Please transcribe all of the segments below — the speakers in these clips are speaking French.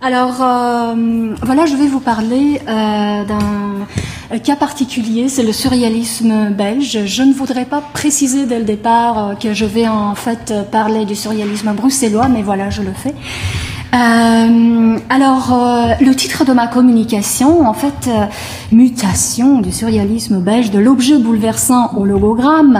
Alors, voilà, je vais vous parler d'un cas particulier, c'est le surréalisme belge. Je ne voudrais pas préciser dès le départ que je vais en fait parler du surréalisme bruxellois, mais voilà, je le fais. Le titre de ma communication, en fait, mutation du surréalisme belge, de l'objet bouleversant au logogramme,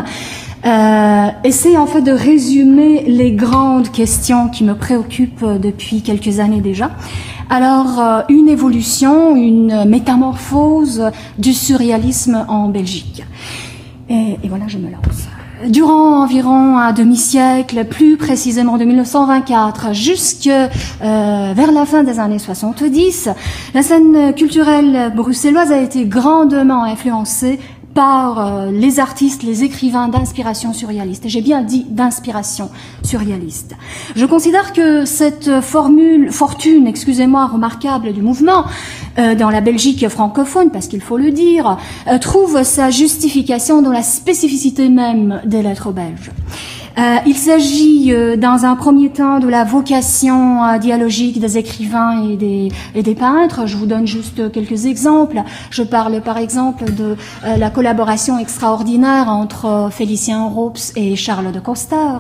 essaie en fait de résumer les grandes questions qui me préoccupent depuis quelques années déjà. Alors, une évolution, une métamorphose du surréalisme en Belgique. Et voilà, je me lance. Durant environ un demi-siècle, plus précisément de 1924 jusque vers la fin des années 70, la scène culturelle bruxelloise a été grandement influencée par les artistes, les écrivains d'inspiration surréaliste. Et j'ai bien dit d'inspiration surréaliste. Je considère que cette fortune, remarquable du mouvement dans la Belgique francophone, parce qu'il faut le dire, trouve sa justification dans la spécificité même des lettres belges. Il s'agit dans un premier temps de la vocation dialogique des écrivains et des peintres. Je vous donne juste quelques exemples. Je parle par exemple de la collaboration extraordinaire entre Félicien Rops et Charles de Coster,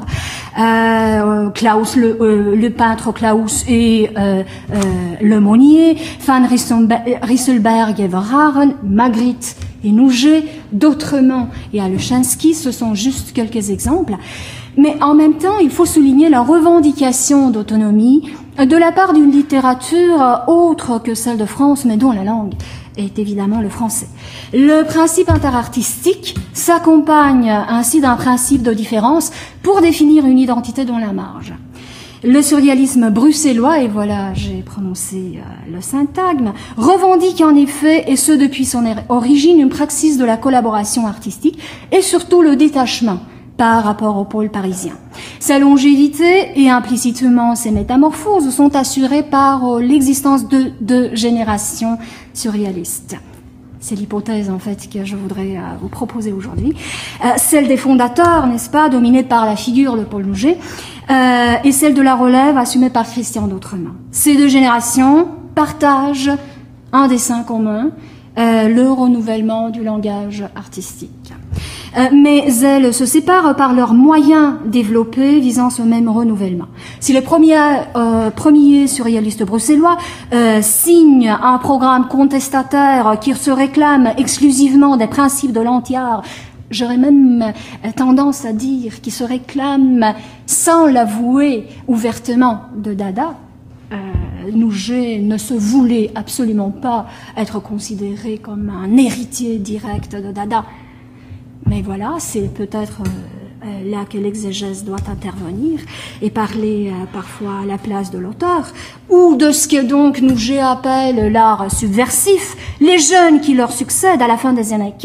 Klaus, le peintre Klaus et Le Monnier, Van Rysselbergh et Verhaeren, Magritte et Nouget, d'Autrement et Alechinsky, ce sont juste quelques exemples. Mais en même temps, il faut souligner la revendication d'autonomie de la part d'une littérature autre que celle de France, mais dont la langue est évidemment le français. Le principe interartistique s'accompagne ainsi d'un principe de différence pour définir une identité dans la marge. Le surréalisme bruxellois, et voilà, j'ai prononcé le syntagme, revendique en effet, et ce depuis son origine, une praxis de la collaboration artistique et surtout le détachement par rapport au pôle parisien. Sa longévité et implicitement ses métamorphoses sont assurées par l'existence de deux générations surréalistes. C'est l'hypothèse en fait que je voudrais vous proposer aujourd'hui. Celle des fondateurs, n'est-ce pas, dominée par la figure de Paul Nouget, et celle de la relève assumée par Christian d'Autrement. Ces deux générations partagent un dessein commun, le renouvellement du langage artistique. Mais elles se séparent par leurs moyens développés visant ce même renouvellement. Si les premiers surréalistes bruxellois signent un programme contestataire qui se réclame exclusivement des principes de l'anti-art, j'aurais même tendance à dire qu'ils se réclament sans l'avouer ouvertement de Dada, Nouget ne se voulait absolument pas être considéré comme un héritier direct de Dada. Mais voilà, c'est peut-être là que l'exégèse doit intervenir et parler parfois à la place de l'auteur, ou de ce que donc Nouget appelle l'art subversif. Les jeunes qui leur succèdent à la fin des années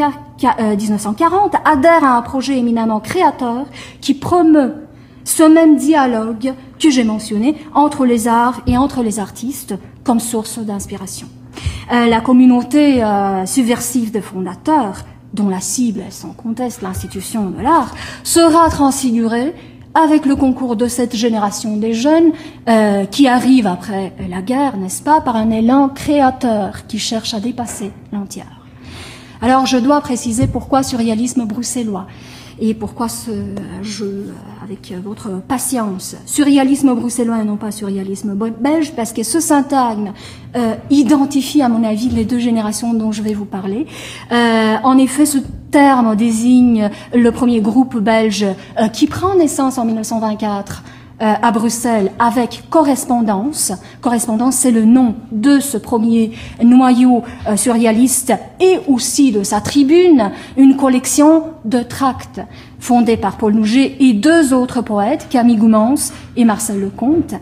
1940 adhèrent à un projet éminemment créateur qui promeut ce même dialogue que j'ai mentionné entre les arts et entre les artistes comme source d'inspiration. La communauté subversive des fondateurs, dont la cible est sans conteste l'institution de l'art, sera transfigurée avec le concours de cette génération des jeunes qui arrive après la guerre, n'est-ce pas, par un élan créateur qui cherche à dépasser l'anti-art. Alors je dois préciser pourquoi surréalisme bruxellois et pourquoi ce jeu avec votre patience. Surréalisme bruxellois et non pas surréalisme belge, parce que ce syntagme identifie à mon avis les deux générations dont je vais vous parler. En effet, ce terme désigne le premier groupe belge qui prend naissance en 1924 à Bruxelles avec Correspondance. Correspondance, c'est le nom de ce premier noyau surréaliste et aussi de sa tribune, une collection de tracts fondée par Paul Nouget et deux autres poètes, Camille Goumans et Marcel Lecomte,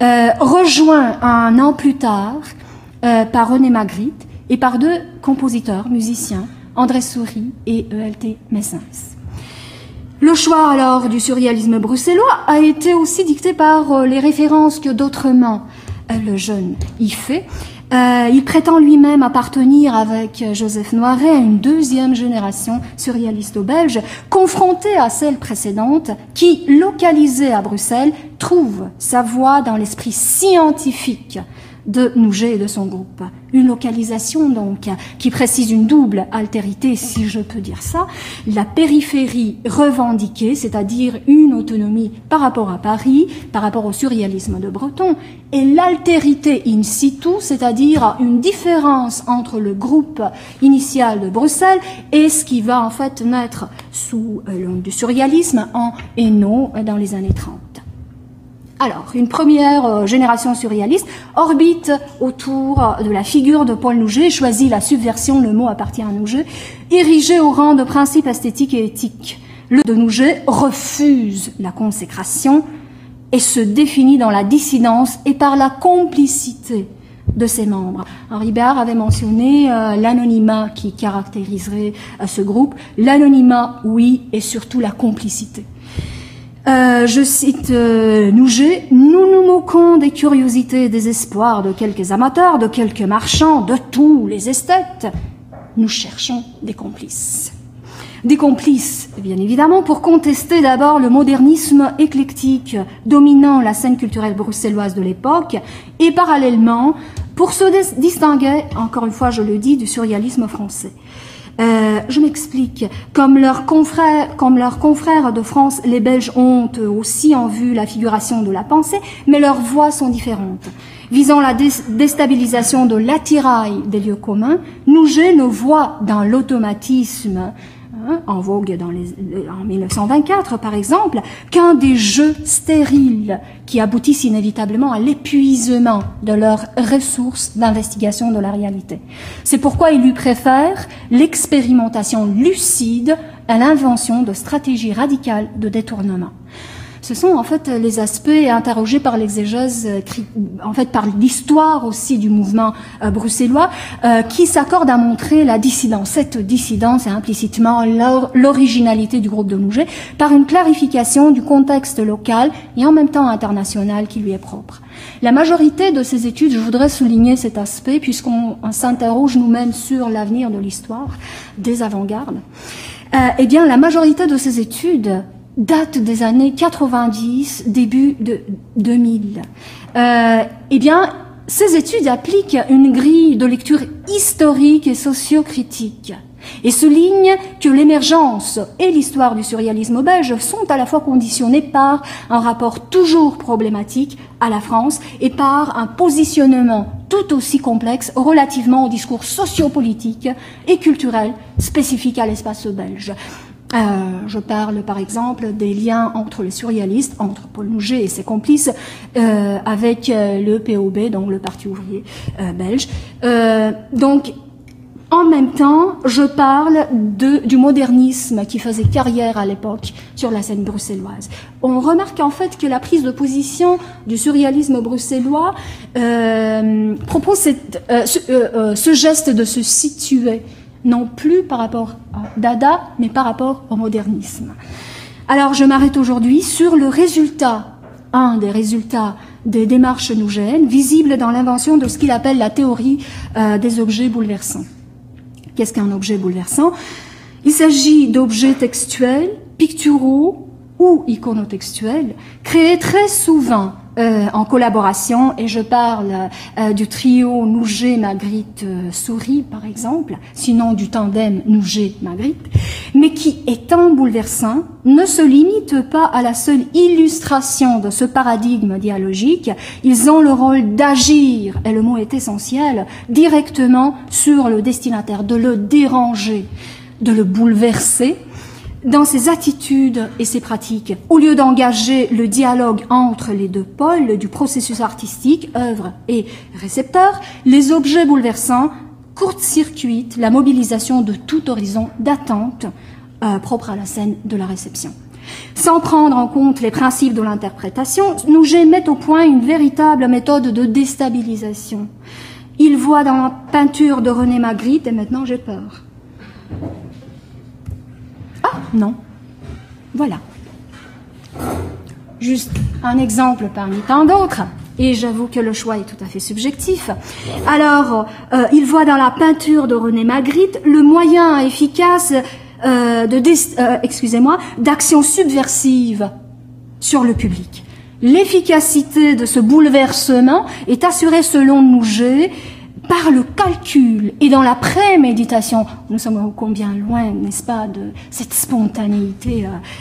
rejoint un an plus tard par René Magritte et par deux compositeurs, musiciens, André Souris et E.L.T. Messens. Le choix alors du surréalisme bruxellois a été aussi dicté par les références que d'Autrement, le jeune, y fait. Il prétend lui-même appartenir avec Joseph Noiret à une deuxième génération surréaliste-belge, confrontée à celle précédente, qui, localisée à Bruxelles, trouve sa voie dans l'esprit scientifique de Nouget et de son groupe. Une localisation donc qui précise une double altérité, si je peux dire ça, la périphérie revendiquée, c'est-à-dire une autonomie par rapport à Paris, par rapport au surréalisme de Breton, et l'altérité in situ, c'est-à-dire une différence entre le groupe initial de Bruxelles et ce qui va en fait naître sous l'onde du surréalisme en Hainaut dans les années 30. Alors, une première génération surréaliste orbite autour de la figure de Paul Nouget, choisit la subversion, le mot appartient à Nouget, érigé au rang de principe esthétique et éthique. Le de Nouget refuse la consécration et se définit dans la dissidence et par la complicité de ses membres. Henri Béard avait mentionné l'anonymat qui caractériserait ce groupe. L'anonymat, oui, et surtout la complicité. Je cite Nouget, « Nous nous moquons des curiosités et des espoirs de quelques amateurs, de quelques marchands, de tous les esthètes. Nous cherchons des complices. » Des complices, bien évidemment, pour contester d'abord le modernisme éclectique dominant la scène culturelle bruxelloise de l'époque et parallèlement pour se distinguer, encore une fois je le dis, du surréalisme français. Je m'explique. Comme leurs confrères de France, les Belges ont aussi en vue la figuration de la pensée, mais leurs voix sont différentes. Visant la déstabilisation de l'attirail des lieux communs, Nouget ne voit dans l'automatisme en vogue en 1924 par exemple, qu'un des jeux stériles qui aboutissent inévitablement à l'épuisement de leurs ressources d'investigation de la réalité. C'est pourquoi il lui préfère l'expérimentation lucide à l'invention de stratégies radicales de détournement. Ce sont en fait les aspects interrogés par l'exégèse, en fait par l'histoire aussi du mouvement bruxellois, qui s'accordent à montrer la dissidence. Cette dissidence est implicitement l'originalité du groupe de Nouget par une clarification du contexte local et en même temps international qui lui est propre. La majorité de ces études, je voudrais souligner cet aspect puisqu'on s'interroge nous-mêmes sur l'avenir de l'histoire des avant-gardes, eh bien la majorité de ces études date des années 90, début de 2000. Eh bien, ces études appliquent une grille de lecture historique et socio-critique et soulignent que l'émergence et l'histoire du surréalisme belge sont à la fois conditionnées par un rapport toujours problématique à la France et par un positionnement tout aussi complexe relativement au discours sociopolitique et culturel spécifique à l'espace belge. Je parle par exemple des liens entre les surréalistes, entre Paul Nouget et ses complices, avec le POB, donc le Parti ouvrier belge. Donc, en même temps, je parle du modernisme qui faisait carrière à l'époque sur la scène bruxelloise. On remarque en fait que la prise de position du surréalisme bruxellois propose ce geste de se situer non plus par rapport à Dada, mais par rapport au modernisme. Alors, je m'arrête aujourd'hui sur le résultat, un des résultats des démarches nougéennes, visible dans l'invention de ce qu'il appelle la théorie des objets bouleversants. Qu'est-ce qu'un objet bouleversant? Il s'agit d'objets textuels, picturaux ou iconotextuels, créés très souvent en collaboration, et je parle du trio Nouget-Magritte-Souris par exemple, sinon du tandem Nouget-Magritte, mais qui, étant bouleversants, ne se limitent pas à la seule illustration de ce paradigme dialogique. Ils ont le rôle d'agir, et le mot est essentiel, directement sur le destinataire, de le déranger, de le bouleverser, dans ses attitudes et ses pratiques. Au lieu d'engager le dialogue entre les deux pôles du processus artistique, œuvre et récepteur, les objets bouleversants court-circuitent la mobilisation de tout horizon d'attente propre à la scène de la réception. Sans prendre en compte les principes de l'interprétation, Nouget met au point une véritable méthode de déstabilisation. Il voit dans la peinture de René Magritte, et maintenant j'ai peur. Ah, non. Voilà. Juste un exemple parmi tant d'autres, et j'avoue que le choix est tout à fait subjectif. Alors, il voit dans la peinture de René Magritte le moyen efficace d'action subversive sur le public. L'efficacité de ce bouleversement est assurée selon Nouget par le calcul et dans la préméditation. Nous sommes combien loin, n'est-ce pas, de cette spontanéité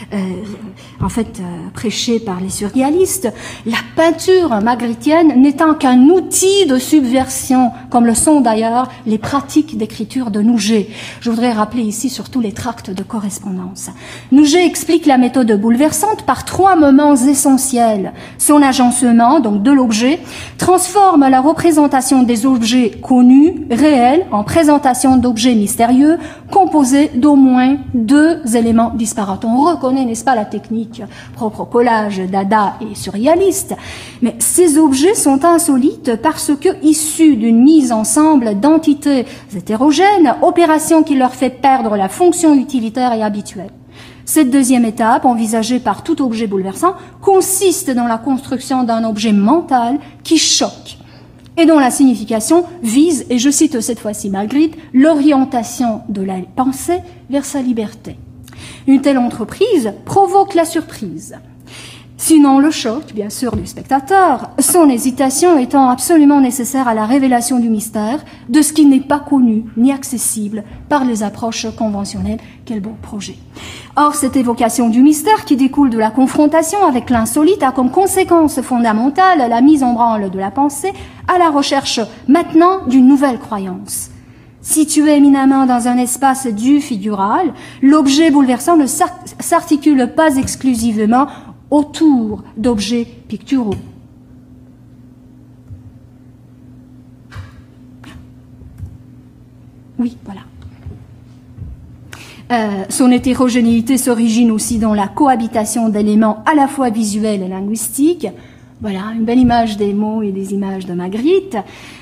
prêchée par les surréalistes. La peinture magritienne n'étant qu'un outil de subversion, comme le sont d'ailleurs les pratiques d'écriture de Nouget. Je voudrais rappeler ici surtout les tracts de correspondance. Nouget explique la méthode bouleversante par 3 moments essentiels. Son agencement, donc de l'objet, transforme la représentation des objets connus, réels, en présentation d'objets mystérieux, composés d'au moins 2 éléments disparates. On reconnaît, n'est-ce pas, la technique propre au collage dada et surréaliste, mais ces objets sont insolites parce que issus d'une mise ensemble d'entités hétérogènes, opération qui leur fait perdre la fonction utilitaire et habituelle. Cette deuxième étape, envisagée par tout objet bouleversant, consiste dans la construction d'un objet mental qui choque et dont la signification vise, et je cite cette fois-ci Magritte, l'orientation de la pensée vers sa liberté. Une telle entreprise provoque la surprise, sinon le choc, bien sûr, du spectateur, son hésitation étant absolument nécessaire à la révélation du mystère, de ce qui n'est pas connu ni accessible par les approches conventionnelles. Quel beau projet. Or, cette évocation du mystère qui découle de la confrontation avec l'insolite a comme conséquence fondamentale la mise en branle de la pensée à la recherche maintenant d'une nouvelle croyance. Situé éminemment dans un espace du figural, l'objet bouleversant ne s'articule pas exclusivement autour d'objets picturaux. Oui, voilà. Son hétérogénéité s'origine aussi dans la cohabitation d'éléments à la fois visuels et linguistiques. Voilà, une belle image des mots et des images de Magritte.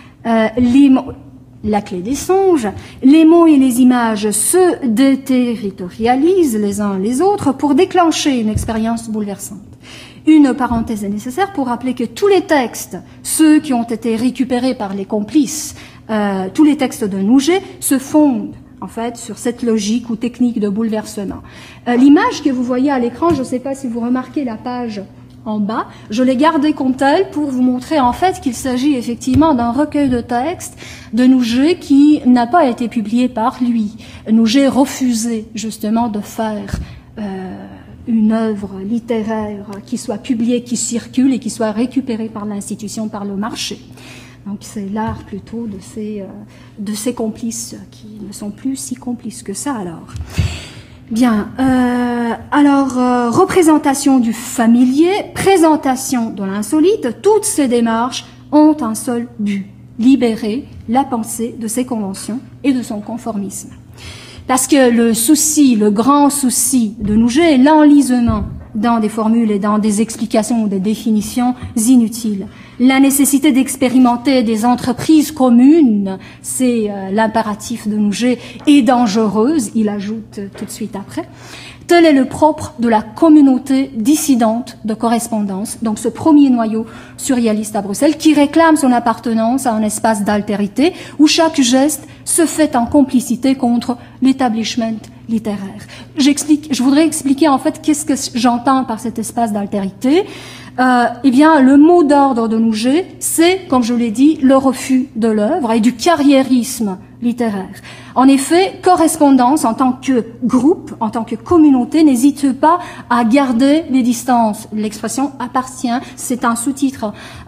La clé des songes, les mots et les images se déterritorialisent les uns les autres pour déclencher une expérience bouleversante. Une parenthèse est nécessaire pour rappeler que tous les textes, ceux qui ont été récupérés par les complices, tous les textes de Nouget se fondent en fait sur cette logique ou technique de bouleversement. L'image que vous voyez à l'écran, je ne sais pas si vous remarquez la page en bas, je l'ai gardée comme telle pour vous montrer en fait qu'il s'agit effectivement d'un recueil de textes de Nouget qui n'a pas été publié par lui. Nouget refusait justement de faire une œuvre littéraire qui soit publiée, qui circule et qui soit récupérée par l'institution, par le marché. Donc c'est l'art plutôt de ces complices qui ne sont plus si complices que ça alors. Bien, représentation du familier, présentation de l'insolite, toutes ces démarches ont un seul but, libérer la pensée de ses conventions et de son conformisme. Parce que le grand souci de Nouget est l'enlisement dans des formules et dans des explications ou des définitions inutiles. La nécessité d'expérimenter des entreprises communes, c'est l'impératif de Nouget, est dangereuse, il ajoute tout de suite après. Tel est le propre de la communauté dissidente de correspondance, donc ce premier noyau surréaliste à Bruxelles, qui réclame son appartenance à un espace d'altérité où chaque geste se fait en complicité contre l'établissement littéraire. Je voudrais expliquer en fait qu'est-ce que j'entends par cet espace d'altérité. Eh bien, le mot d'ordre de Nouget, c'est, comme je l'ai dit, le refus de l'œuvre et du carriérisme littéraire. En effet, correspondance en tant que groupe, en tant que communauté, n'hésite pas à garder les distances. L'expression appartient, c'est un sous-titre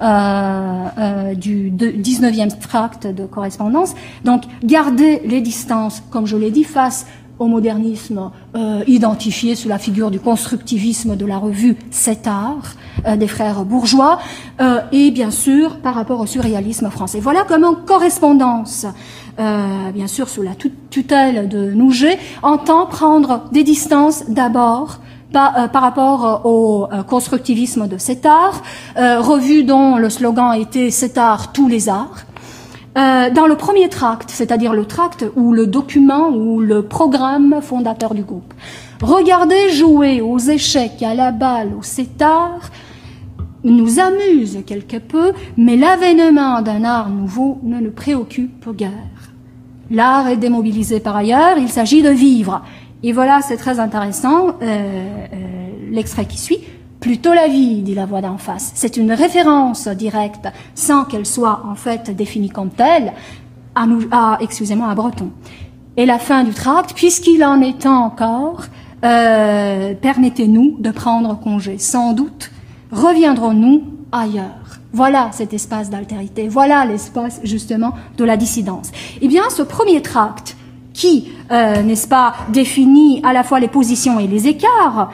du 19e tract de correspondance. Donc, garder les distances, comme je l'ai dit, face au modernisme identifié sous la figure du constructivisme de la revue Cet Art des frères bourgeois et bien sûr par rapport au surréalisme français. Voilà comment correspondance, bien sûr sous la tutelle de Nouget, entend prendre des distances d'abord par rapport au constructivisme de Cet Art, revue dont le slogan était Cet Art, tous les arts. Dans le premier tract, c'est-à-dire le tract ou le document ou le programme fondateur du groupe. Regarder jouer aux échecs, à la balle, au Cet-Art nous amuse quelque peu, mais l'avènement d'un art nouveau ne nous préoccupe guère. L'art est démobilisé par ailleurs, il s'agit de vivre. Et voilà, c'est très intéressant, l'extrait qui suit. plutôt la vie, dit la voix d'en face. C'est une référence directe, sans qu'elle soit en fait définie comme telle, excusez-moi, à Breton. Et la fin du tract, puisqu'il en est temps encore, permettez-nous de prendre congé. Sans doute reviendrons-nous ailleurs. Voilà cet espace d'altérité, voilà l'espace justement de la dissidence. Eh bien, ce premier tract qui, n'est-ce pas, définit à la fois les positions et les écarts,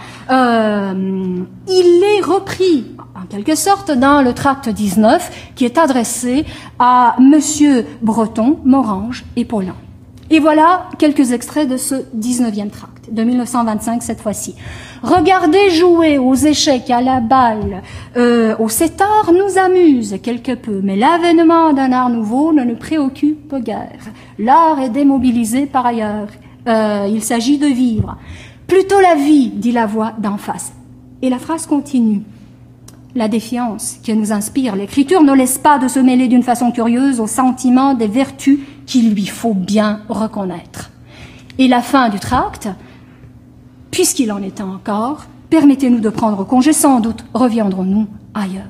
il est repris en quelque sorte dans le tract 19 qui est adressé à Monsieur Breton, Morange et Paulin. Et voilà quelques extraits de ce 19e tract, de 1925 cette fois-ci. Regardez jouer aux échecs, à la balle, au setar nous amuse quelque peu, mais l'avènement d'un art nouveau ne nous préoccupe guère. L'art est démobilisé par ailleurs. Il s'agit de vivre. Plutôt la vie, dit la voix d'en face. Et la phrase continue. La défiance qui nous inspire l'écriture ne laisse pas de se mêler d'une façon curieuse au sentiment des vertus qu'il lui faut bien reconnaître. Et la fin du tract, puisqu'il en est encore, permettez-nous de prendre congé, sans doute reviendrons-nous ailleurs.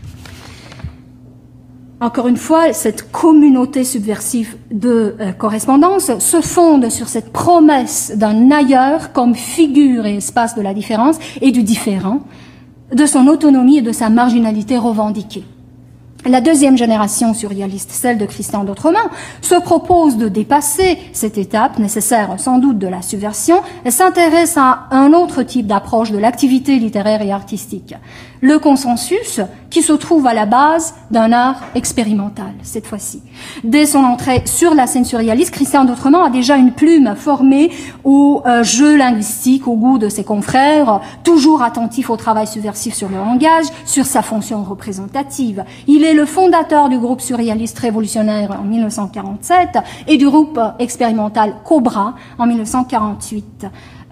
Encore une fois, cette communauté subversive de correspondance se fonde sur cette promesse d'un ailleurs comme figure et espace de la différence et du différent, de son autonomie et de sa marginalité revendiquée. La deuxième génération surréaliste, celle de Christian d'Autrement, se propose de dépasser cette étape nécessaire sans doute de la subversion et s'intéresse à un autre type d'approche de l'activité littéraire et artistique. Le consensus qui se trouve à la base d'un art expérimental, cette fois-ci. Dès son entrée sur la scène surréaliste, Christian d'Autrement a déjà une plume formée au jeu linguistique, au goût de ses confrères, toujours attentif au travail subversif sur le langage, sur sa fonction représentative. Il est le fondateur du groupe surréaliste révolutionnaire en 1947 et du groupe expérimental Cobra en 1948.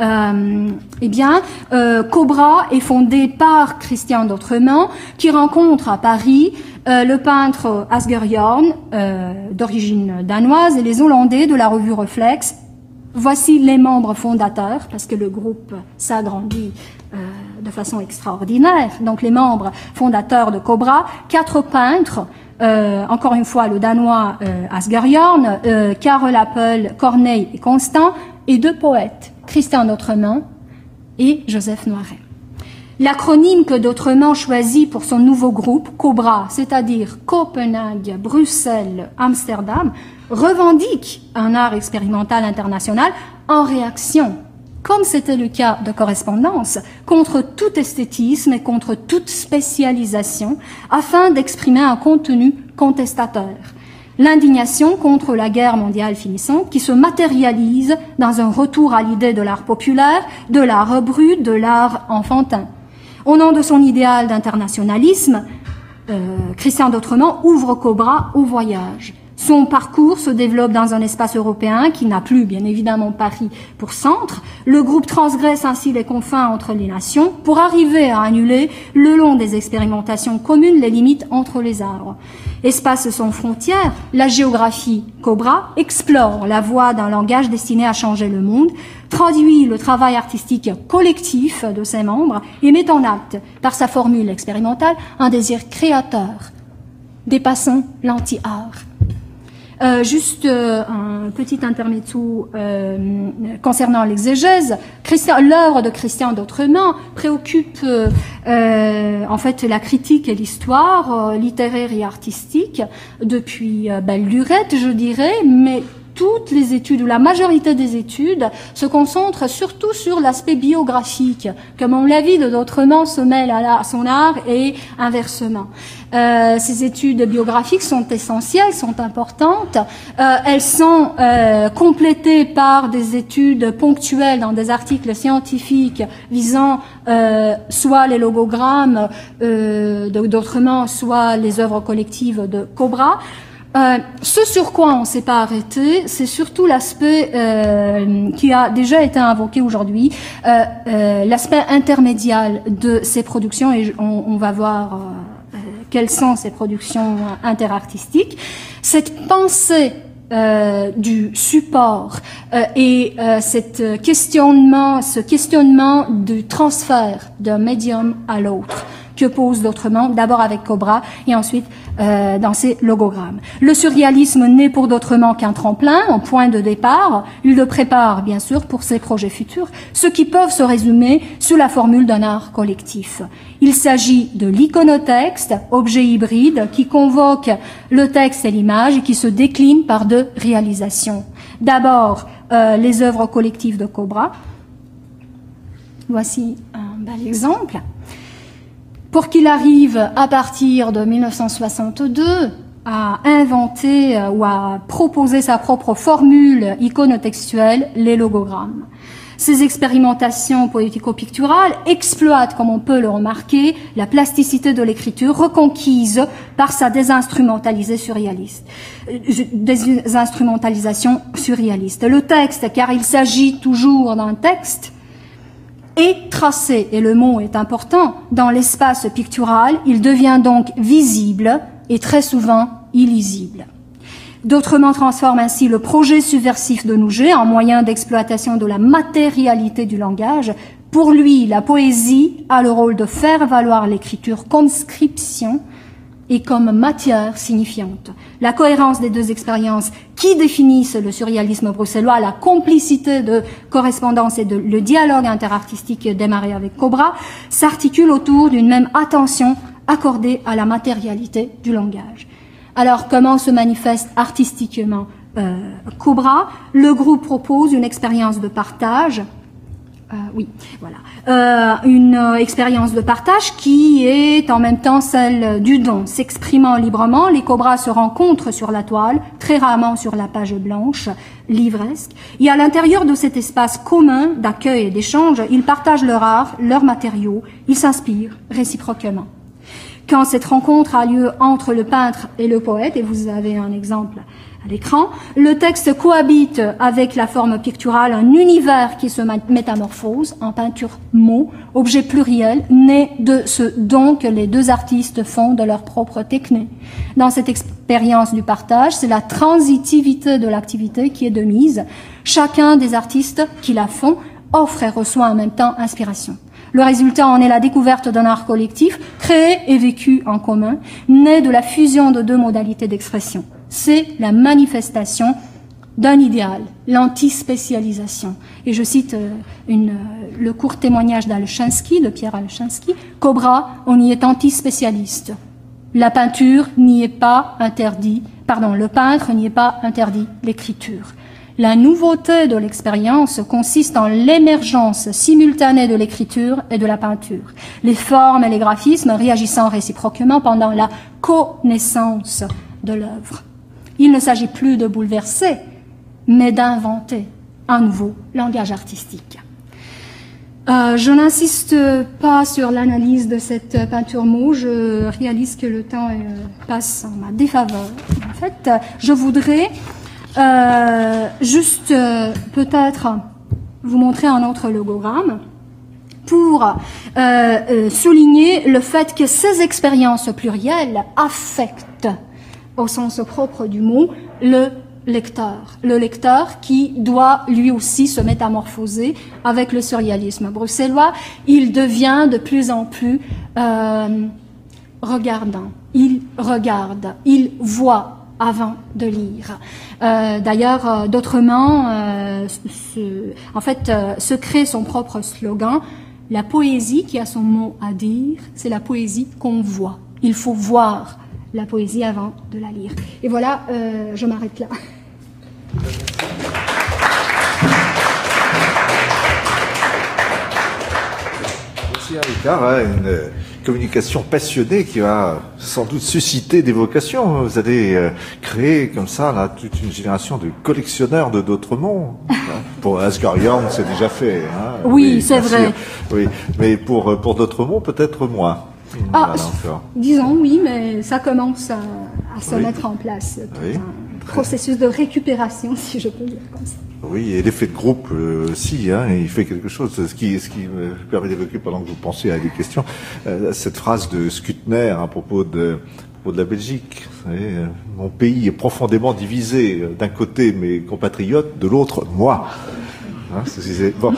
Cobra est fondé par Christian d'Autrement, qui rencontre à Paris le peintre Asger Jorn, d'origine danoise, et les Hollandais de la revue Reflex. Voici les membres fondateurs, parce que le groupe s'agrandit de façon extraordinaire. Donc les membres fondateurs de Cobra, 4 peintres, encore une fois le danois Asger Jorn, Karel Appel, Corneille et Constant, et 2 poètes, Christian d'Autrement et Joseph Noiret. L'acronyme que d'Autrement choisit pour son nouveau groupe, Cobra, c'est-à-dire Copenhague, Bruxelles, Amsterdam, revendique un art expérimental international en réaction, comme c'était le cas de Correspondance, contre tout esthétisme et contre toute spécialisation, afin d'exprimer un contenu contestateur. L'indignation contre la guerre mondiale finissante qui se matérialise dans un retour à l'idée de l'art populaire, de l'art brut, de l'art enfantin. Au nom de son idéal d'internationalisme, Christian d'Autrement ouvre Cobra au voyage. Son parcours se développe dans un espace européen qui n'a plus, bien évidemment, Paris pour centre. Le groupe transgresse ainsi les confins entre les nations pour arriver à annuler, le long des expérimentations communes, les limites entre les arbres. Espace sans frontières, la géographie Cobra explore la voie d'un langage destiné à changer le monde, traduit le travail artistique collectif de ses membres et met en acte, par sa formule expérimentale, un désir créateur, dépassant l'anti-art. Juste un petit intermezzo concernant l'exégèse. L'œuvre de Christian d'Autrement préoccupe en fait la critique et l'histoire littéraire et artistique depuis belle lurette, je dirais, mais toutes les études, ou la majorité des études, se concentrent surtout sur l'aspect biographique, comment la vie de d'Autrement se mêle à son art et inversement. Ces études biographiques sont essentielles, sont importantes. Elles sont complétées par des études ponctuelles dans des articles scientifiques visant soit les logogrammes d'Autrement, soit les œuvres collectives de Cobra. Ce sur quoi on ne s'est pas arrêté, c'est surtout l'aspect qui a déjà été invoqué aujourd'hui, l'aspect intermédial de ces productions, et on va voir quelles sont ces productions interartistiques. Cette pensée du support et ce questionnement du transfert d'un médium à l'autre que pose D'Autrement, d'abord avec Cobra et ensuite dans ses logogrammes. Le surréalisme n'est pour D'Autrement qu'un tremplin, un point de départ. Il le prépare, bien sûr, pour ses projets futurs, ceux qui peuvent se résumer sous la formule d'un art collectif. Il s'agit de l'iconotexte, objet hybride, qui convoque le texte et l'image et qui se décline par deux réalisations. D'abord, les œuvres collectives de Cobra. Voici un bel exemple. Pour qu'il arrive, à partir de 1962, à inventer ou à proposer sa propre formule iconotextuelle, les logogrammes. Ces expérimentations poético-picturales exploitent, comme on peut le remarquer, la plasticité de l'écriture reconquise par sa désinstrumentalisation surréaliste. Le texte, car il s'agit toujours d'un texte, est tracé, et le mot est important, dans l'espace pictural. Il devient donc visible et très souvent illisible. D'Autrement transforme ainsi le projet subversif de Nouget en moyen d'exploitation de la matérialité du langage. Pour lui, la poésie a le rôle de faire valoir l'écriture comme scription et comme matière signifiante. La cohérence des deux expériences qui définissent le surréalisme bruxellois, la complicité de correspondance et le dialogue interartistique démarré avec Cobra, s'articule autour d'une même attention accordée à la matérialité du langage. Alors, comment se manifeste artistiquement Cobra? Le groupe propose une expérience de partage. Une expérience de partage qui est en même temps celle du don. S'exprimant librement, les Cobras se rencontrent sur la toile, très rarement sur la page blanche, livresque. Et à l'intérieur de cet espace commun d'accueil et d'échange, ils partagent leur art, leurs matériaux, ils s'inspirent réciproquement. Quand cette rencontre a lieu entre le peintre et le poète, et vous avez un exemple à l'écran, le texte cohabite avec la forme picturale, un univers qui se métamorphose en peinture-mot, objet pluriel, né de ce don que les deux artistes font de leur propre technique. Dans cette expérience du partage, c'est la transitivité de l'activité qui est de mise. Chacun des artistes qui la font offre et reçoit en même temps inspiration. Le résultat en est la découverte d'un art collectif, créé et vécu en commun, né de la fusion de deux modalités d'expression. C'est la manifestation d'un idéal, l'antispécialisation. Et je cite le court témoignage d'Alshansky, de Pierre Alshansky. Cobra, on y est antispécialiste. La peinture n'y est pas interdit, le peintre n'y est pas interdit, l'écriture. La nouveauté de l'expérience consiste en l'émergence simultanée de l'écriture et de la peinture, les formes et les graphismes réagissant réciproquement pendant la connaissance de l'œuvre. Il ne s'agit plus de bouleverser, mais d'inventer un nouveau langage artistique. Je n'insiste pas sur l'analyse de cette peinture-mot, je réalise que le temps passe en ma défaveur. En fait, je voudrais juste peut-être vous montrer un autre logogramme pour souligner le fait que ces expériences plurielles affectent, au sens propre du mot, le lecteur qui doit lui aussi se métamorphoser avec le surréalisme bruxellois. Il devient de plus en plus regardant, il regarde, il voit avant de lire. D'ailleurs, D'Autrement se crée son propre slogan. La poésie qui a son mot à dire, c'est la poésie qu'on voit. Il faut voir la poésie avant de la lire. Et voilà, je m'arrête là. Merci Ricard, une communication passionnée qui va sans doute susciter des vocations. Vous allez créer comme ça là, toute une génération de collectionneurs de D'Autrement. Pour Asgarian, c'est déjà fait. Hein, oui, c'est vrai. Oui, mais pour D'Autrement, peut-être moins. Disons oui, mais ça commence à se mettre en place. Un processus de récupération, si je peux dire comme ça. Oui, et l'effet de groupe aussi, hein, il fait quelque chose. Ce qui me permet d'évoquer, pendant que vous pensez à des questions, cette phrase de Skutner à propos de propos de la Belgique. Vous savez, mon pays est profondément divisé. D'un côté, mes compatriotes, de l'autre, moi. Hein, bon.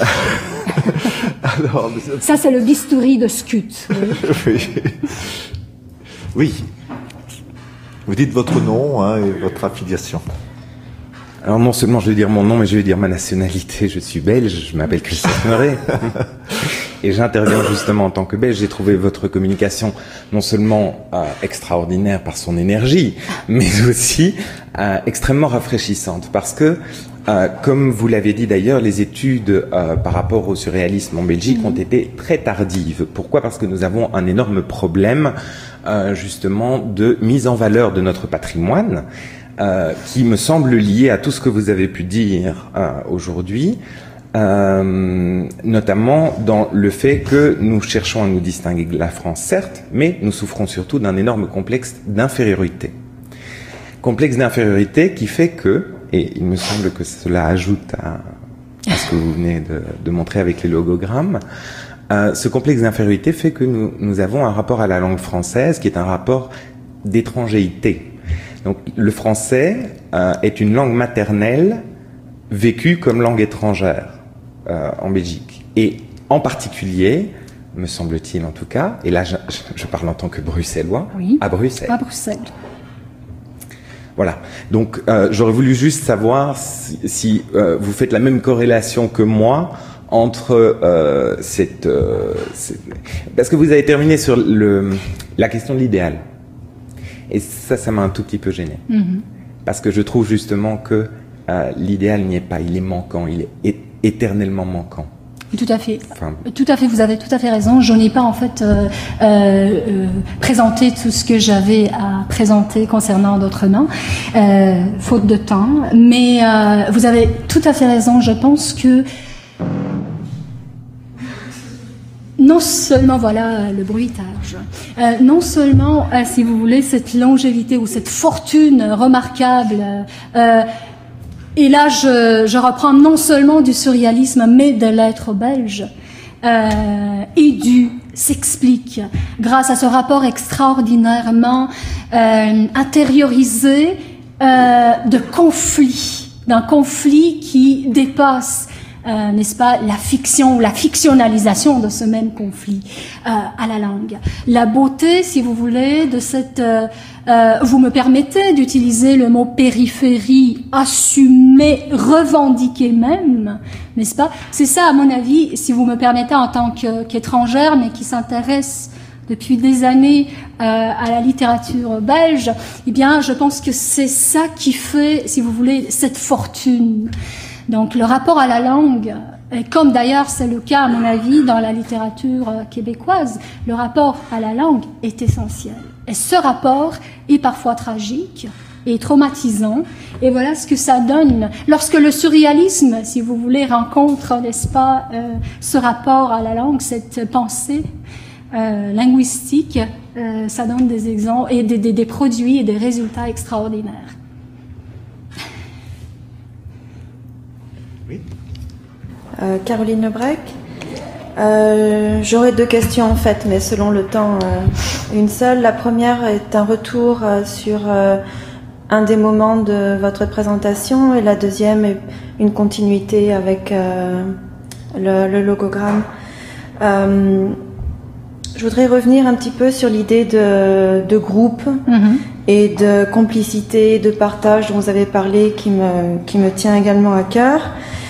Alors, ça, c'est le bistouri de Scut. Oui. Oui. Vous dites votre nom et votre affiliation. Alors non seulement je vais dire mon nom, mais je vais dire ma nationalité. Je suis belge, je m'appelle Christophe Meuret. Et j'interviens justement en tant que belge. J'ai trouvé votre communication non seulement extraordinaire par son énergie, mais aussi extrêmement rafraîchissante. Parce que, comme vous l'avez dit d'ailleurs, les études par rapport au surréalisme en Belgique ont été très tardives. Pourquoi? Parce que nous avons un énorme problème justement de mise en valeur de notre patrimoine, qui me semble lié à tout ce que vous avez pu dire aujourd'hui, notamment dans le fait que nous cherchons à nous distinguer de la France, certes, mais nous souffrons surtout d'un énorme complexe d'infériorité. Complexe d'infériorité qui fait que, et il me semble que cela ajoute à ce que vous venez de montrer avec les logogrammes, ce complexe d'infériorité fait que nous avons un rapport à la langue française qui est un rapport d'étrangéité. Donc, le français est une langue maternelle vécue comme langue étrangère en Belgique. Et en particulier, me semble-t-il en tout cas, et là je parle en tant que bruxellois, oui, à Bruxelles. À Bruxelles. Voilà. Donc, j'aurais voulu juste savoir si vous faites la même corrélation que moi entre parce que vous avez terminé sur la question de l'idéal. Et ça m'a un tout petit peu gêné. Parce que je trouve justement que l'idéal n'y est pas, il est manquant, il est éternellement manquant. Tout à fait. Enfin, tout à fait, vous avez tout à fait raison. Je n'ai pas en fait présenté tout ce que j'avais à présenter concernant d'autres noms, faute de temps. Mais vous avez tout à fait raison. Je pense que non seulement, voilà le bruitage, non seulement, si vous voulez, cette longévité ou cette fortune remarquable, et là je reprends non seulement du surréalisme, mais de l'être belge, s'explique grâce à ce rapport extraordinairement intériorisé de conflit, d'un conflit qui dépasse n'est-ce pas, la fiction ou la fictionnalisation de ce même conflit à la langue. La beauté, si vous voulez, de cette... vous me permettez d'utiliser le mot périphérie, assumer, revendiquer même, n'est-ce pas? C'est ça, à mon avis, si vous me permettez, en tant qu'étrangère, mais qui s'intéresse depuis des années à la littérature belge, eh bien, je pense que c'est ça qui fait, si vous voulez, cette fortune. Donc le rapport à la langue, comme d'ailleurs c'est le cas à mon avis dans la littérature québécoise, le rapport à la langue est essentiel. Et ce rapport est parfois tragique et traumatisant. Et voilà ce que ça donne. Lorsque le surréalisme, si vous voulez, rencontre, n'est-ce pas, ce rapport à la langue, cette pensée linguistique, ça donne des exemples et des produits et des résultats extraordinaires. Caroline Lebrec. J'aurais deux questions en fait, mais selon le temps, une seule. La première est un retour sur un des moments de votre présentation, et la deuxième est une continuité avec le logogramme. Je voudrais revenir un petit peu sur l'idée de groupe et de complicité, de partage dont vous avez parlé, qui me tient également à cœur.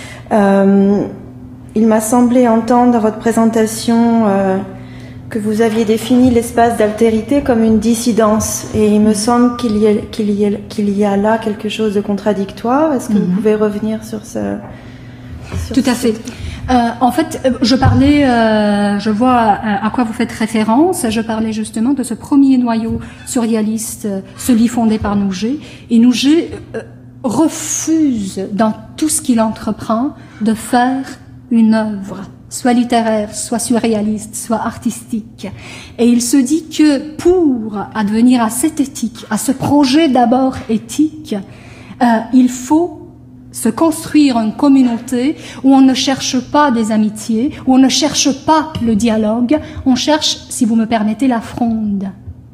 Il m'a semblé entendre dans votre présentation que vous aviez défini l'espace d'altérité comme une dissidence, et il me semble qu'il y a là quelque chose de contradictoire. Est-ce que vous pouvez revenir sur ce... Tout à fait. En fait, je parlais, je vois à quoi vous faites référence, je parlais justement de ce premier noyau surréaliste, celui fondé par Nouget, et Nouget refuse dans tout ce qu'il entreprend de faire une œuvre, soit littéraire, soit surréaliste, soit artistique. Et il se dit que pour advenir à cette éthique, à ce projet d'abord éthique, il faut se construire une communauté où on ne cherche pas des amitiés, où on ne cherche pas le dialogue, on cherche, si vous me permettez, la fronde.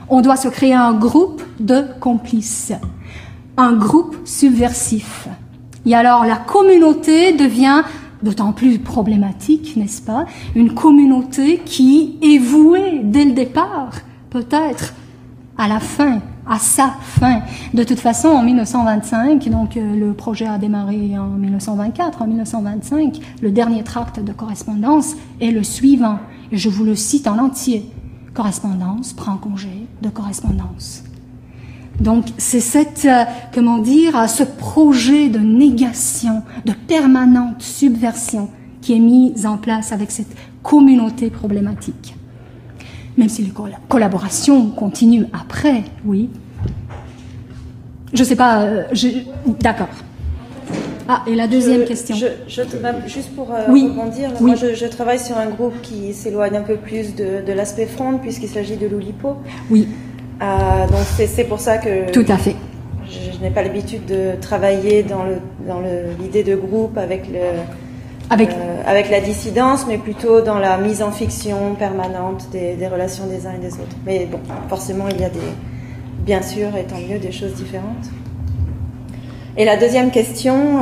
On doit se créer un groupe de complices, un groupe subversif. Et alors la communauté devient d'autant plus problématique, n'est-ce pas? Une communauté qui est vouée dès le départ, peut-être à la fin, à sa fin. De toute façon, en 1925, donc le projet a démarré en 1924, en 1925, le dernier tract de correspondance est le suivant, et je vous le cite en entier. Correspondance prend congé de correspondance. Donc c'est cette, comment dire, ce projet de négation, de permanente subversion qui est mis en place avec cette communauté problématique. Même si les collaborations continuent après, oui. Je sais pas, d'accord. Ah, et la deuxième question. Juste pour oui. rebondir, oui. Moi je travaille sur un groupe qui s'éloigne un peu plus de l'aspect front puisqu'il s'agit de l'Oulipo. Oui. Donc c'est pour ça que tout à fait. Je n'ai pas l'habitude de travailler dans l'idée de groupe avec la dissidence, mais plutôt dans la mise en fiction permanente des relations des uns et des autres. Mais bon, forcément il y a bien sûr, et tant mieux, des choses différentes. Et la deuxième question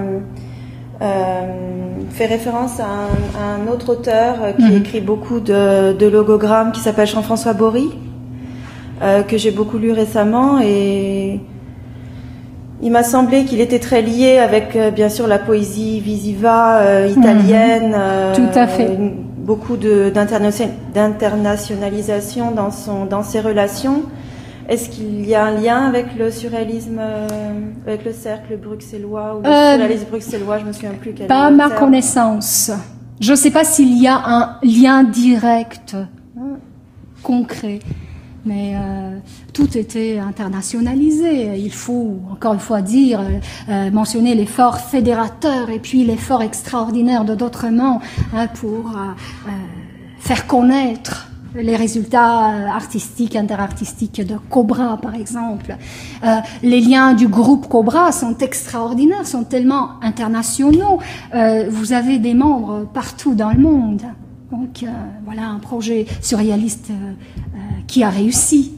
fait référence à un autre auteur qui écrit beaucoup de logogrammes, qui s'appelle Jean-François Bory, que j'ai beaucoup lu récemment, et il m'a semblé qu'il était très lié avec bien sûr la poésie visiva italienne, tout à fait. Beaucoup d'internationalisation dans ses relations. Est-ce qu'il y a un lien avec le surréalisme, avec le cercle bruxellois ou le surréalisme bruxellois? Je me souviens plus. Pas ma connaissance. Je ne sais pas s'il y a un lien direct, concret. Mais tout était internationalisé. Il faut, encore une fois, mentionner l'effort fédérateur et puis l'effort extraordinaire de D'autrement pour faire connaître les résultats artistiques, interartistiques de Cobra, par exemple. Les liens du groupe Cobra sont extraordinaires, sont tellement internationaux. Vous avez des membres partout dans le monde. Donc voilà un projet surréaliste qui a réussi.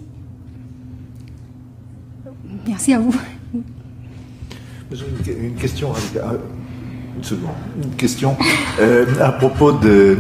Merci à vous. J'ai une question. Une seconde. Une question à propos de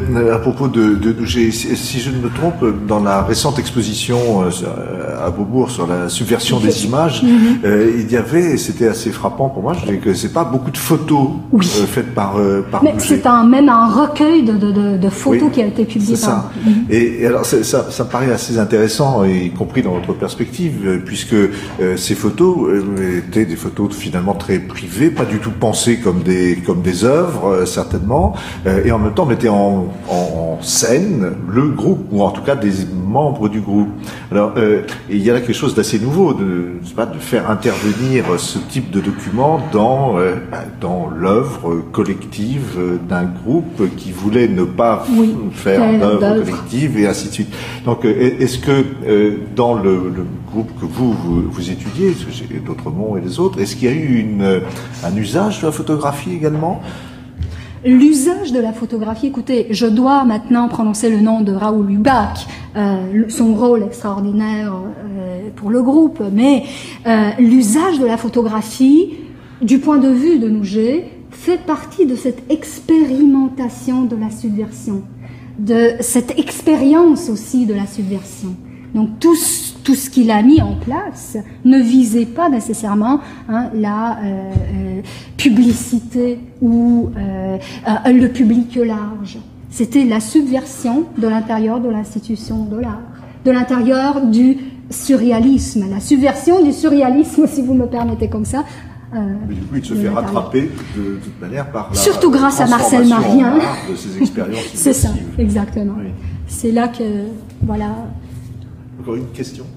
si je ne me trompe, dans la récente exposition à Beaubourg sur la subversion des images, il y avait, c'était assez frappant pour moi, je ne connaissais pas, beaucoup de photos faites par mais c'est même un recueil de photos qui a été publié. C'est ça. Et alors ça me paraît assez intéressant, y compris dans votre perspective, puisque ces photos étaient des photos finalement très privées, pas du tout pensées comme des œuvres, certainement, et en même temps mettait en scène le groupe, ou en tout cas des membres du groupe. Alors, il y a là quelque chose d'assez nouveau, de faire intervenir ce type de document dans l'œuvre collective d'un groupe qui voulait ne pas faire d'œuvre collective, et ainsi de suite. Donc, est-ce que dans le groupe que vous étudiez, D'autrement et les autres, est-ce qu'il y a eu un usage de la photographie également? L'usage de la photographie, écoutez, je dois maintenant prononcer le nom de Raoul Hubac, son rôle extraordinaire pour le groupe, mais l'usage de la photographie, du point de vue de Nouget, fait partie de cette expérimentation de la subversion, de cette expérience aussi de la subversion. Donc tout ce qu'il a mis en place ne visait pas nécessairement la publicité ou le public large. C'était la subversion de l'intérieur de l'institution de l'art, de l'intérieur du surréalisme, la subversion du surréalisme, si vous me permettez comme ça. Mais du coup, il se fait rattraper de toute manière par la surtout grâce à Marcel Marien de ses expériences. C'est ça, exactement. Oui. C'est là que, voilà. Encore une question?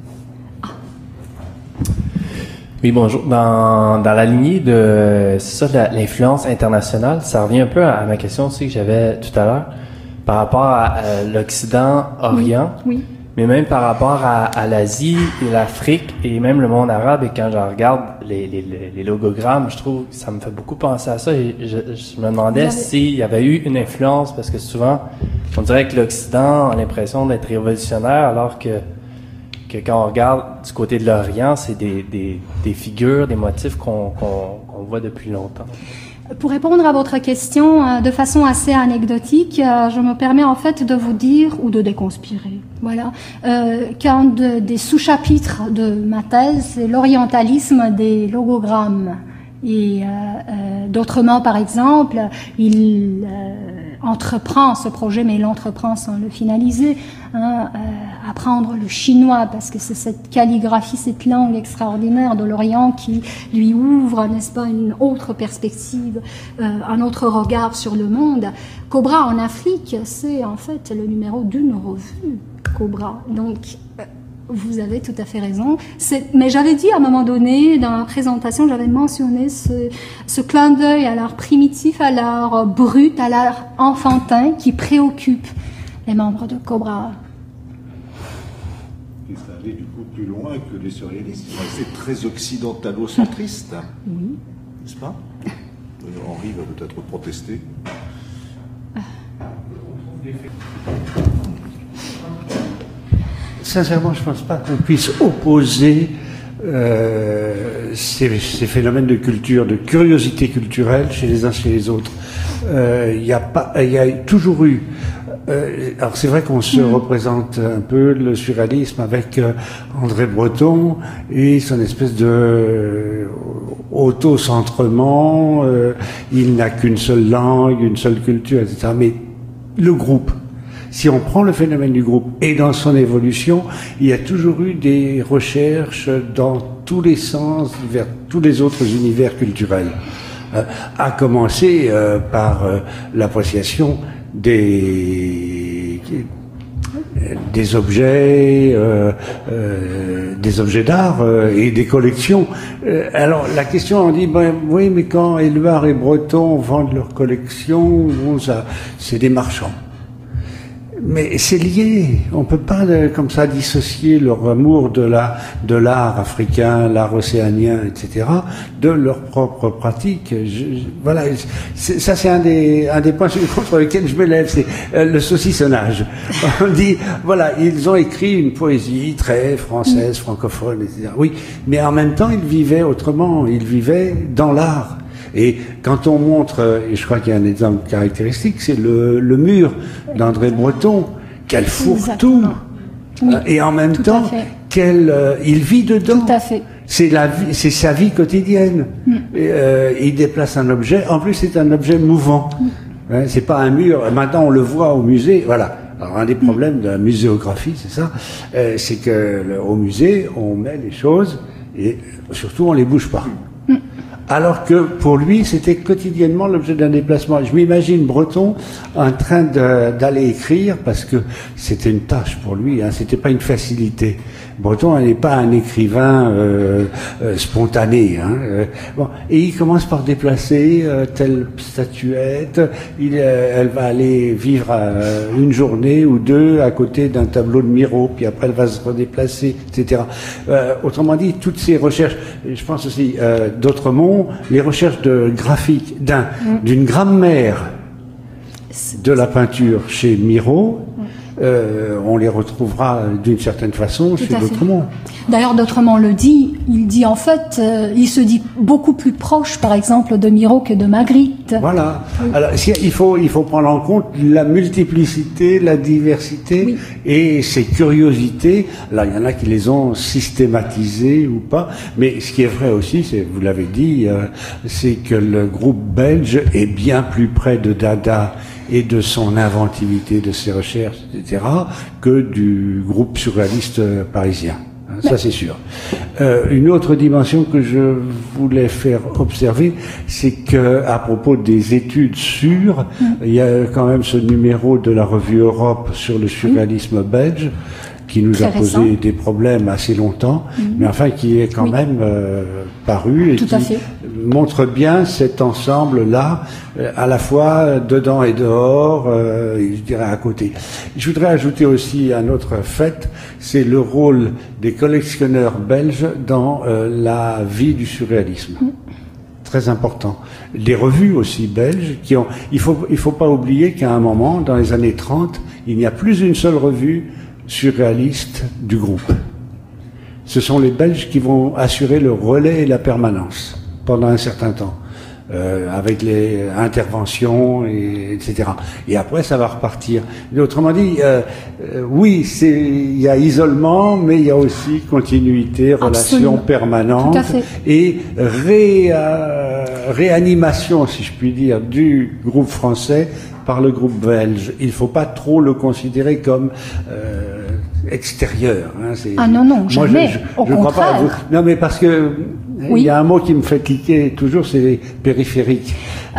Oui, bonjour. Dans la lignée de l'influence internationale, ça revient un peu à ma question aussi que j'avais tout à l'heure par rapport à l'Occident-Orient, oui. Mais même par rapport à l'Asie et l'Afrique et même le monde arabe. Et quand je regarde les logogrammes, je trouve que ça me fait beaucoup penser à ça. Et je me demandais s'il y avait eu une influence, parce que souvent, on dirait que l'Occident a l'impression d'être révolutionnaire, alors que que quand on regarde du côté de l'Orient, c'est des figures, des motifs qu'on voit depuis longtemps. Pour répondre à votre question de façon assez anecdotique, je me permets en fait de vous dire, ou de déconspirer, voilà, qu'un des sous-chapitres de ma thèse, c'est l'orientalisme des logogrammes. Et d'autrement, par exemple, il entreprend ce projet, mais il l'entreprend sans le finaliser, apprendre le chinois, parce que c'est cette calligraphie, cette langue extraordinaire de l'Orient qui lui ouvre, n'est-ce pas, une autre perspective, un autre regard sur le monde. Cobra en Afrique, c'est en fait le numéro d'une revue, Cobra. Donc, vous avez tout à fait raison. Mais j'avais dit à un moment donné, dans la présentation, j'avais mentionné ce clin d'œil à l'art primitif, à l'art brut, à l'art enfantin qui préoccupe les membres de Cobra. Qui est allé du coup plus loin que les surréalistes. Ils sont restés très occidentalo-centristes. Oui. N'est-ce pas? Henri va peut-être protester. Sincèrement, je ne pense pas qu'on puisse opposer ces phénomènes de culture, de curiosité culturelle chez les uns chez les autres. Il y a toujours eu. Alors c'est vrai qu'on se représente un peu le surréalisme avec André Breton et son espèce de auto-centrement. Il n'a qu'une seule langue, une seule culture, etc. Mais le groupe. Si on prend le phénomène du groupe et dans son évolution, il y a toujours eu des recherches dans tous les sens vers tous les autres univers culturels. À commencer par l'appréciation des objets d'art et des collections. Alors la question, on dit oui, mais quand Éluard et Breton vendent leurs collections, bon, ça, c'est des marchands. Mais c'est lié. On peut pas comme ça dissocier leur amour de l'art africain, l'art océanien, etc., de leur propre pratique. Voilà. Ça, c'est un des points contre lesquels je me lève, c'est le saucissonnage. On dit, voilà, ils ont écrit une poésie très française, francophone, etc. Oui, mais en même temps, ils vivaient autrement. Ils vivaient dans l'art. Et quand on montre, et je crois qu'il y a un exemple caractéristique, c'est le mur d'André Breton, qu'elle fourre-tout. Oui, et en même temps, il vit dedans. Tout à fait. C'est sa vie quotidienne. Il déplace un objet. En plus, c'est un objet mouvant. C'est pas un mur. Maintenant, on le voit au musée. Voilà. Alors, un des problèmes de la muséographie, c'est ça. C'est que au musée, on met les choses et surtout, on les bouge pas. Alors que pour lui, c'était quotidiennement l'objet d'un déplacement. Je m'imagine Breton en train d'aller écrire, parce que c'était une tâche pour lui, c'était pas une facilité. Breton n'est pas un écrivain spontané. Bon, et il commence par déplacer telle statuette. Elle va aller vivre une journée ou deux à côté d'un tableau de Miro, puis après elle va se redéplacer, etc. Autrement dit, toutes ces recherches, je pense aussi d'Autremont, les recherches de graphique d'une grammaire de la peinture chez Miro, on les retrouvera d'une certaine façon chez D'Autremont. D'ailleurs, D'Autremont le dit, il dit en fait, il se dit beaucoup plus proche, par exemple, de Miro que de Magritte. Voilà. Oui. Alors, il faut prendre en compte la multiplicité, la diversité et ces curiosités. Là, il y en a qui les ont systématisées ou pas. Mais ce qui est vrai aussi, vous l'avez dit, c'est que le groupe belge est bien plus près de Dada et de son inventivité, de ses recherches, etc., que du groupe surréaliste parisien. Ça, c'est sûr. Une autre dimension que je voulais faire observer, c'est que à propos des études sûres, il y a quand même ce numéro de la revue Europe sur le surréalisme belge, qui nous a posé des problèmes assez longtemps, mais enfin qui est quand même paru et qui montre bien cet ensemble-là, à la fois dedans et dehors, je dirais à côté. Je voudrais ajouter aussi un autre fait, c'est le rôle des collectionneurs belges dans la vie du surréalisme. Très important. Les revues aussi belges qui ont... Il faut pas oublier qu'à un moment, dans les années 30, il n'y a plus une seule revue surréaliste du groupe. ce sont les Belges qui vont assurer le relais et la permanence pendant un certain temps. Avec les interventions, etc. Et après, ça va repartir. Et autrement dit, oui, il y a isolement, mais il y a aussi continuité, relation permanente et réanimation, si je puis dire, du groupe français par le groupe belge. Il ne faut pas trop le considérer comme extérieur. Hein, ah non, non, jamais. Au contraire. Crois pas. Non, mais parce que il y a un mot qui me fait cliquer toujours, c'est périphérique.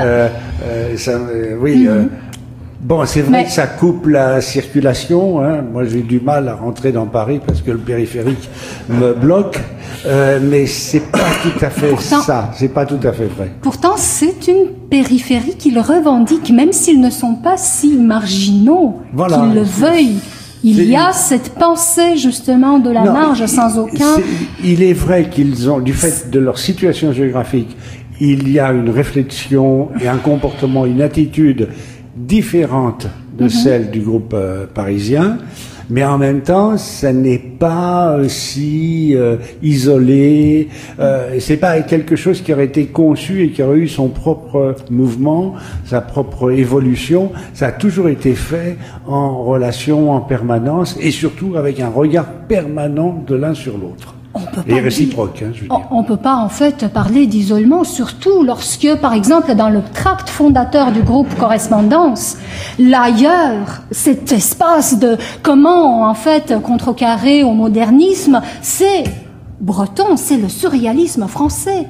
Bon, c'est vrai que ça coupe la circulation. Hein. Moi, j'ai du mal à rentrer dans Paris parce que le périphérique me bloque. Mais c'est pas tout à fait ça. C'est pas tout à fait vrai. Pourtant, c'est une périphérie qu'ils revendiquent, même s'ils ne sont pas si marginaux qu'ils le veuillent. Il y a cette pensée justement de la marge sans aucun... Il est vrai qu'ils ont, du fait de leur situation géographique, il y a une réflexion et un comportement, une attitude différente de celle du groupe parisien, mais en même temps, ça n'est pas si isolé. C'est pas quelque chose qui aurait été conçu et qui aurait eu son propre mouvement, sa propre évolution. Ça a toujours été fait en relation, en permanence, et surtout avec un regard permanent de l'un sur l'autre. Et réciproque, hein, je veux dire. On peut pas en fait parler d'isolement, surtout lorsque, par exemple, dans le tract fondateur du groupe Correspondance, l'ailleurs, cet espace de comment en fait contrecarrer au modernisme, c'est breton, c'est le surréalisme français.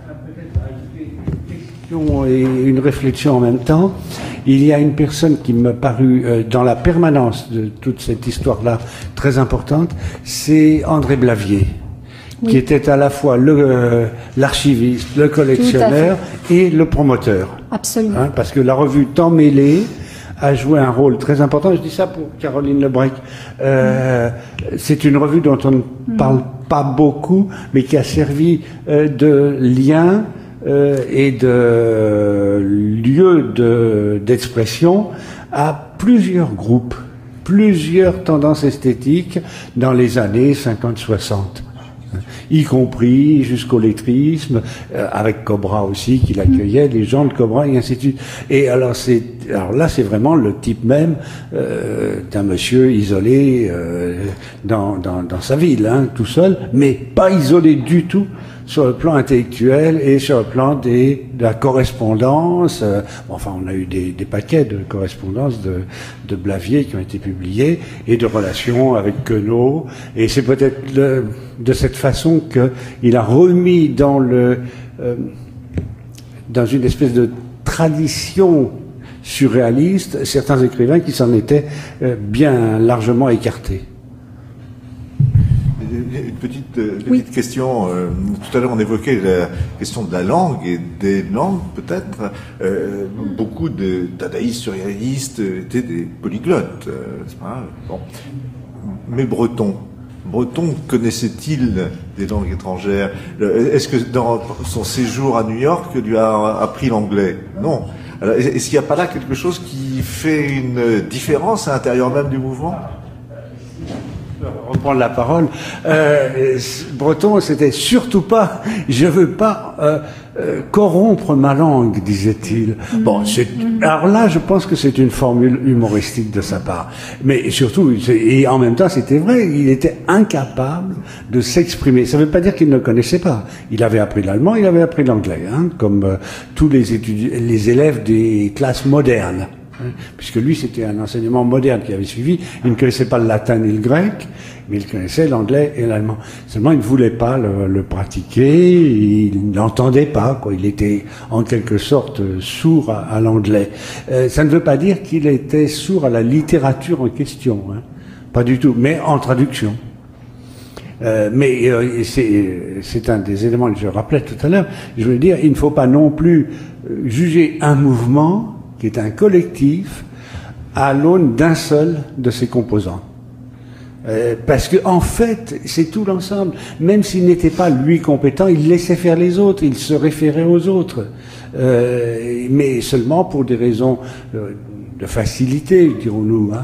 Et une réflexion en même temps. Il y a une personne qui m'a paru dans la permanence de toute cette histoire-là très importante, c'est André Blavier. Qui était à la fois l'archiviste, le collectionneur et le promoteur. Absolument. Hein, parce que la revue Temps mêlé a joué un rôle très important. Je dis ça pour Caroline Lebrec. C'est une revue dont on ne parle pas beaucoup, mais qui a servi de lien et de lieu d'expression à plusieurs groupes, plusieurs tendances esthétiques dans les années 50-60. Y compris jusqu'au lettrisme, avec Cobra aussi, qui l'accueillait, les gens de Cobra, et ainsi de suite. Et alors là, c'est vraiment le type même d'un monsieur isolé dans sa ville, hein, tout seul, mais pas isolé du tout sur le plan intellectuel et sur le plan de la correspondance. Enfin, on a eu des paquets de correspondances de Blavier qui ont été publiés et de relations avec Queneau. Et c'est peut-être de cette façon qu'il a remis dans une espèce de tradition surréaliste certains écrivains qui s'en étaient bien largement écartés. Une petite question. Tout à l'heure, on évoquait la question de la langue et des langues, peut-être. Beaucoup de dadaïstes, surréalistes étaient des polyglottes. C'est pas bon. Mais Breton connaissait-il des langues étrangères? Est-ce que dans son séjour à New York, lui a appris l'anglais? Non. Alors, est-ce qu'il n'y a pas là quelque chose qui fait une différence à l'intérieur même du mouvement? Reprendre la parole. Breton, c'était surtout pas, je veux pas corrompre ma langue, disait-il. Bon, alors là, je pense que c'est une formule humoristique de sa part. Mais surtout, et en même temps, c'était vrai, il était incapable de s'exprimer. Ça ne veut pas dire qu'il ne connaissait pas. Il avait appris l'allemand, il avait appris l'anglais, hein, comme tous les élèves des classes modernes. Puisque lui, c'était un enseignement moderne qu'il avait suivi. Il ne connaissait pas le latin ni le grec, mais il connaissait l'anglais et l'allemand. Seulement, il ne voulait pas le pratiquer, il n'entendait pas, quoi. Il était en quelque sorte sourd à l'anglais. Ça ne veut pas dire qu'il était sourd à la littérature en question, hein. Pas du tout, mais en traduction. Mais c'est un des éléments que je rappelais tout à l'heure. Je veux dire, il ne faut pas non plus juger un mouvement qui est un collectif à l'aune d'un seul de ses composants. Parce que en fait, c'est tout l'ensemble. Même s'il n'était pas lui compétent, il laissait faire les autres, il se référait aux autres, mais seulement pour des raisons de facilité, dirons-nous, hein.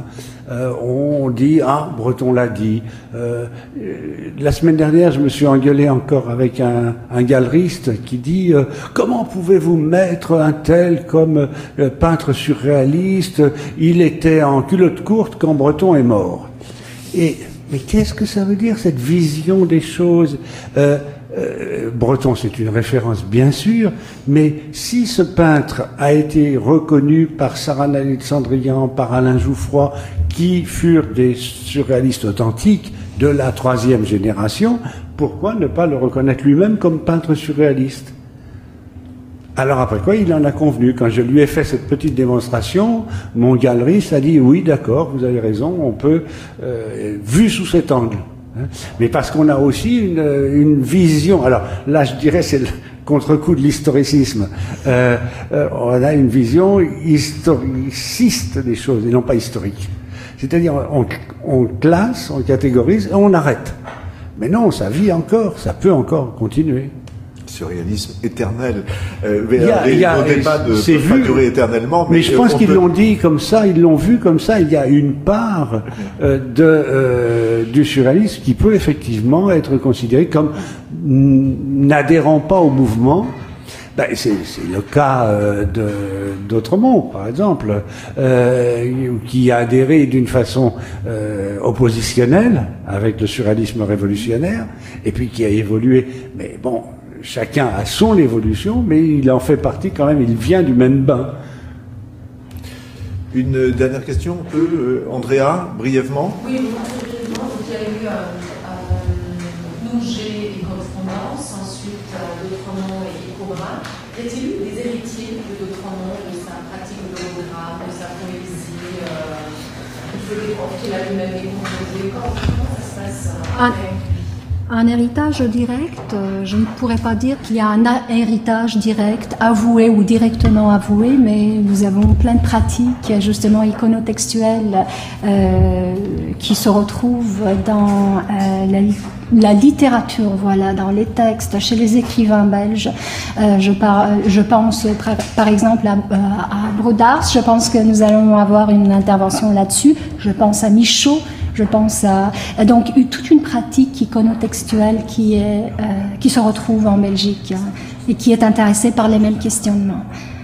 on dit Breton l'a dit. La semaine dernière, je me suis engueulé encore avec un galeriste qui dit comment pouvez-vous mettre un tel comme peintre surréaliste? Il était en culotte courte quand Breton est mort. Mais qu'est-ce que ça veut dire, cette vision des choses? Breton, c'est une référence, bien sûr, mais si ce peintre a été reconnu par Sarah Alexandrian, par Alain Jouffroy, qui furent des surréalistes authentiques de la 3e génération, pourquoi ne pas le reconnaître lui-même comme peintre surréaliste? Alors après quoi, il en a convenu. Quand je lui ai fait cette petite démonstration, mon galeriste a dit « Oui, d'accord, vous avez raison, on peut, vu sous cet angle ». Mais parce qu'on a aussi une vision, alors là je dirais c'est le contre-coup de l'historicisme, on a une vision historiciste des choses et non pas historique. C'est-à-dire on classe, on catégorise et on arrête. Mais non, ça vit encore, ça peut encore continuer. Surréalisme éternel. Il y a un débat de pas durer éternellement. Mais je pense qu'ils l'ont dit comme ça, ils l'ont vu comme ça. Il y a une part du surréalisme qui peut effectivement être considérée comme n'adhérant pas au mouvement. C'est le cas d'Autremont, par exemple, qui a adhéré d'une façon oppositionnelle avec le surréalisme révolutionnaire, et puis qui a évolué. Mais bon, chacun a son évolution, mais il en fait partie quand même, il vient du même bain. Une dernière question, Andrea, brièvement. Oui, brièvement, il y a eu Nouget et Correspondance, ensuite d'Autremont et Icobra. Y a-t-il eu des héritiers de d'Autremont, de sa pratique de l'hologramme, de sa poésie qu'il a lui-même composé? Comment ça se passe Un héritage direct, je ne pourrais pas dire qu'il y a un héritage direct, avoué ou directement avoué, mais nous avons plein de pratiques, justement iconotextuelles, qui se retrouvent dans la littérature, voilà, dans les textes, chez les écrivains belges. Je pense par exemple à Brodars, je pense que nous allons avoir une intervention là-dessus, je pense à Michaud. Je pense à donc toute une pratique iconotextuelle qui se retrouve en Belgique et qui est intéressée par les mêmes questionnements.